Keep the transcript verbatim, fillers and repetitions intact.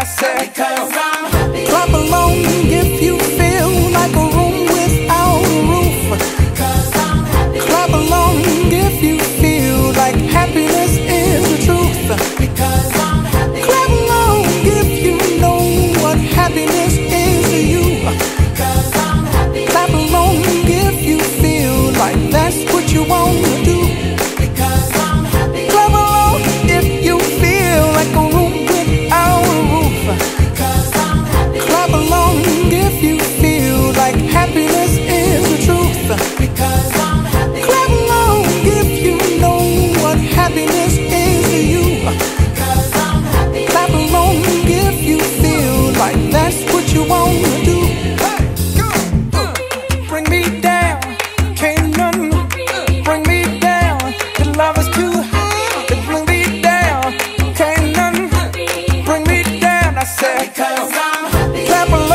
said, because I'm happy. Clap along if you feel like a room without a roof. Because I'm happy. Clap along if you feel like happiness is the truth. Because I'm happy. Clap along if you know what happiness is to you. Because I'm happy. Clap along if you feel like that's what you want to do. Because I'm happy. Clap along if you feel like a room without a roof. Because I'm happy. Clap along if you feel like happiness is the truth. Because I'm happy. Clap along if you know what happiness is to you. Because I'm happy. Clap along if you feel like that's what you want to do. Hey, go, uh, bring me down, can't none bring me down. The love is too high to bring me down, can't none bring me down. I said, because I'm happy. Clap along.